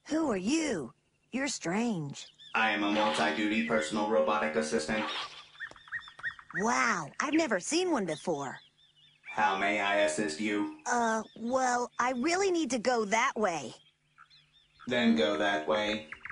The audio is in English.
Who are you? You're strange. I am a multi-duty personal robotic assistant. Wow, I've never seen one before. How may I assist you? Well, I really need to go that way. Then go that way.